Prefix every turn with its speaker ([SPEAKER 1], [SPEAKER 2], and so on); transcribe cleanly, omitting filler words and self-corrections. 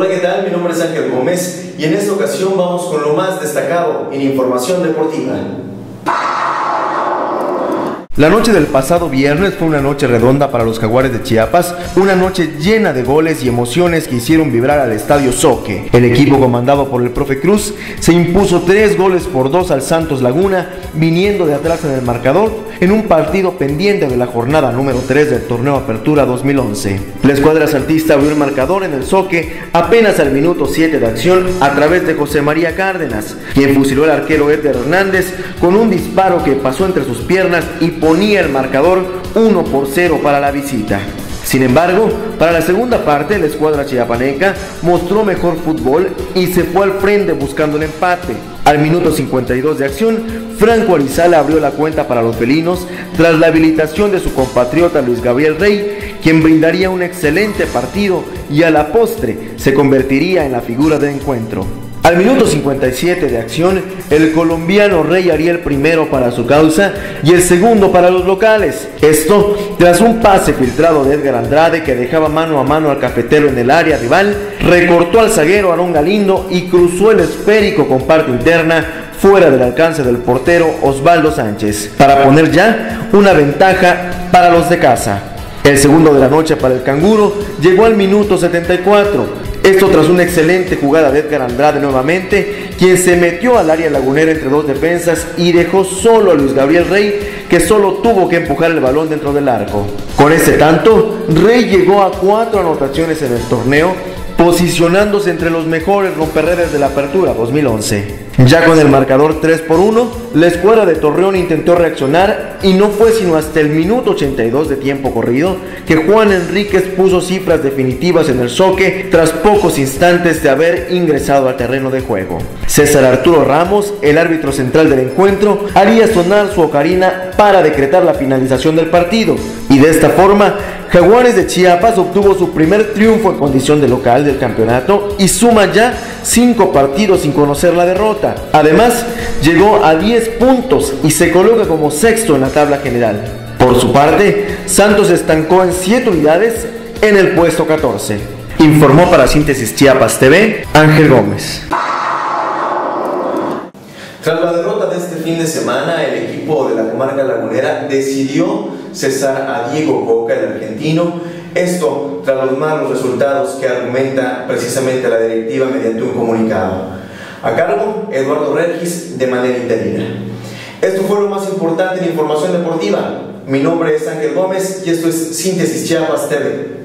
[SPEAKER 1] Hola, ¿qué tal? Mi nombre es Ángel Gómez y en esta ocasión vamos con lo más destacado en información deportiva. La noche del pasado viernes fue una noche redonda para los Jaguares de Chiapas, una noche llena de goles y emociones que hicieron vibrar al Estadio Zoque. El equipo comandado por el profe Cruz se impuso 3-2 al Santos Laguna, viniendo de atrás en el marcador, en un partido pendiente de la jornada número 3 del torneo Apertura 2011. La escuadra saltista abrió el marcador en el Zoque apenas al minuto 7 de acción a través de José María Cárdenas, quien fusiló al arquero Edgar Hernández con un disparo que pasó entre sus piernas y ponía el marcador 1-0 para la visita. Sin embargo, para la segunda parte, la escuadra chiapaneca mostró mejor fútbol y se fue al frente buscando el empate. Al minuto 52 de acción, Franco Arizala abrió la cuenta para los felinos tras la habilitación de su compatriota Luis Gabriel Rey, quien brindaría un excelente partido y a la postre se convertiría en la figura del encuentro. Al minuto 57 de acción, el colombiano Rey haría el primero para su causa y el segundo para los locales. Esto tras un pase filtrado de Edgar Andrade que dejaba mano a mano al cafetero en el área rival, recortó al zaguero Aarón Galindo y cruzó el esférico con parte interna fuera del alcance del portero Osvaldo Sánchez, para poner ya una ventaja para los de casa. El segundo de la noche para el Canguro llegó al minuto 74. Esto tras una excelente jugada de Edgar Andrade nuevamente, quien se metió al área lagunera entre dos defensas y dejó solo a Luis Gabriel Rey, que solo tuvo que empujar el balón dentro del arco. Con este tanto, Rey llegó a 4 anotaciones en el torneo, posicionándose entre los mejores romperredes de la Apertura 2011. Ya con el marcador 3-1, la escuadra de Torreón intentó reaccionar y no fue sino hasta el minuto 82 de tiempo corrido que Juan Enríquez puso cifras definitivas en el Zoque tras pocos instantes de haber ingresado al terreno de juego. César Arturo Ramos, el árbitro central del encuentro, haría sonar su ocarina para decretar la finalización del partido y de esta forma Jaguares de Chiapas obtuvo su primer triunfo en condición de local del campeonato y suma ya 5 partidos sin conocer la derrota. Además, llegó a 10 puntos y se coloca como sexto en la tabla general. Por su parte, Santos estancó en 7 unidades en el puesto 14. Informó para Síntesis Chiapas TV, Ángel Gómez. Tras la derrota de este fin de semana, el equipo de la comarca lagunera decidió cesar a Diego Coca, el argentino. Esto tras los malos resultados que argumenta precisamente la directiva mediante un comunicado. A cargo, Eduardo Regis, de manera interina. Esto fue lo más importante en información deportiva. Mi nombre es Ángel Gómez y esto es Síntesis Chiapas TV.